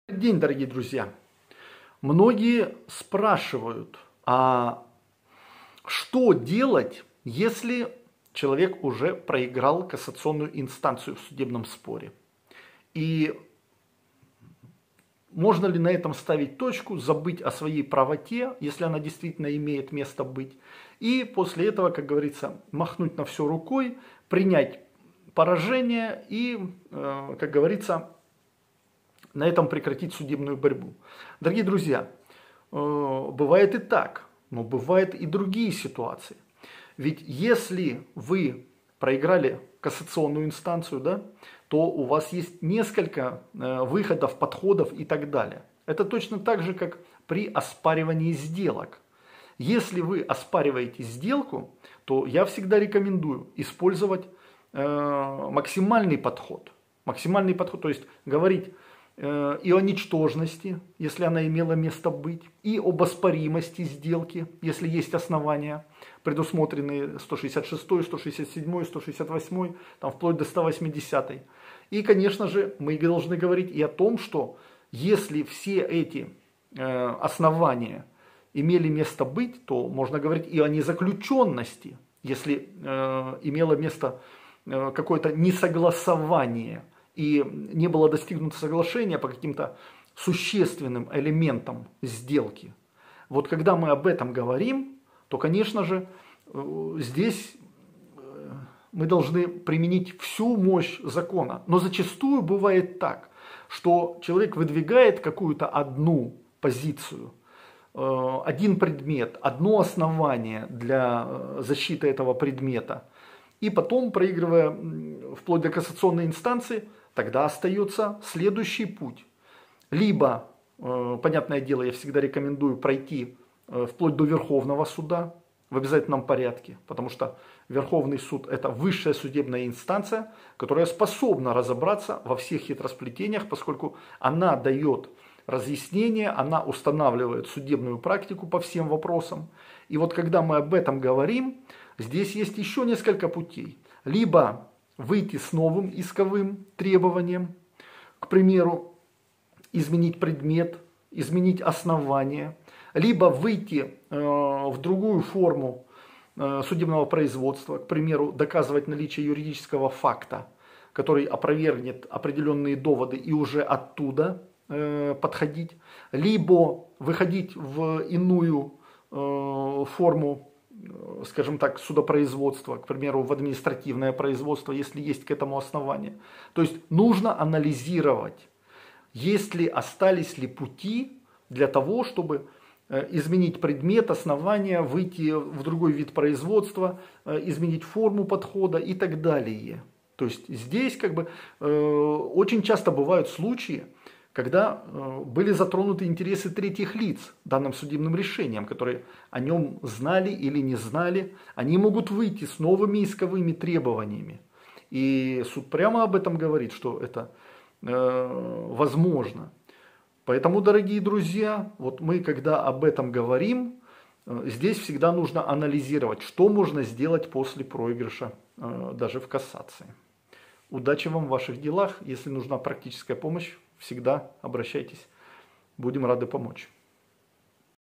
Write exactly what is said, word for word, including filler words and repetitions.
День, дорогие друзья! Многие спрашивают, а что делать, если человек уже проиграл кассационную инстанцию в судебном споре? И можно ли на этом ставить точку, забыть о своей правоте, если она действительно имеет место быть, и после этого, как говорится, махнуть на все рукой, принять поражение и, как говорится, на этом прекратить судебную борьбу. Дорогие друзья, бывает и так, но бывают и другие ситуации. Ведь если вы проиграли кассационную инстанцию, да, то у вас есть несколько выходов, подходов и так далее. Это точно так же, как при оспаривании сделок. Если вы оспариваете сделку, то я всегда рекомендую использовать максимальный подход. Максимальный подход, то есть говорить и о ничтожности, если она имела место быть, и об оспоримости сделки, если есть основания, предусмотренные сто шестьдесят шестой, сто шестьдесят седьмой, сто шестьдесят восьмой, там, вплоть до сто восьмидесятой. И, конечно же, мы должны говорить и о том, что если все эти э, основания имели место быть, то можно говорить и о незаключенности, если э, имело место э, какое-то несогласование, и не было достигнуто соглашения по каким-то существенным элементам сделки. Вот когда мы об этом говорим, то, конечно же, здесь мы должны применить всю мощь закона. Но зачастую бывает так, что человек выдвигает какую-то одну позицию, один предмет, одно основание для защиты этого предмета, и потом, проигрывая вплоть до кассационной инстанции, тогда остается следующий путь. Либо, э, понятное дело, я всегда рекомендую пройти э, вплоть до Верховного суда в обязательном порядке, потому что Верховный суд – это высшая судебная инстанция, которая способна разобраться во всех хитросплетениях, поскольку она дает разъяснения, она устанавливает судебную практику по всем вопросам. И вот когда мы об этом говорим, здесь есть еще несколько путей. Либо выйти с новым исковым требованием, к примеру, изменить предмет, изменить основание, либо выйти э, в другую форму э, судебного производства, к примеру, доказывать наличие юридического факта, который опровергнет определенные доводы и уже оттуда э, подходить, либо выходить в иную э, форму, скажем так, судопроизводства, к примеру, в административное производство, если есть к этому основание. То есть нужно анализировать, есть ли, остались ли пути для того, чтобы изменить предмет, основание, выйти в другой вид производства, изменить форму подхода и так далее. То есть здесь как бы очень часто бывают случаи, когда э, были затронуты интересы третьих лиц данным судебным решением, которые о нем знали или не знали, они могут выйти с новыми исковыми требованиями. И суд прямо об этом говорит, что это э, возможно. Поэтому, дорогие друзья, вот мы, когда об этом говорим, э, здесь всегда нужно анализировать, что можно сделать после проигрыша, э, даже в кассации. Удачи вам в ваших делах. Если нужна практическая помощь, всегда обращайтесь. Будем рады помочь.